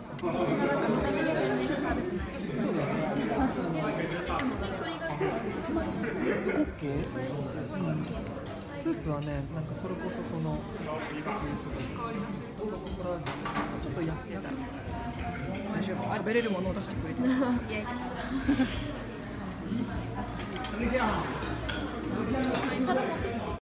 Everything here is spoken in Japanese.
今なんか見た目に全然変わる。普通に鶏がついてて止まる。 コッケー？ すごいコッケー。 スープはね、なんかそれこそその香りがする。 ちょっと安いやつ。 大丈夫。食べれるものを出してくれてる。 いやいや。サラダと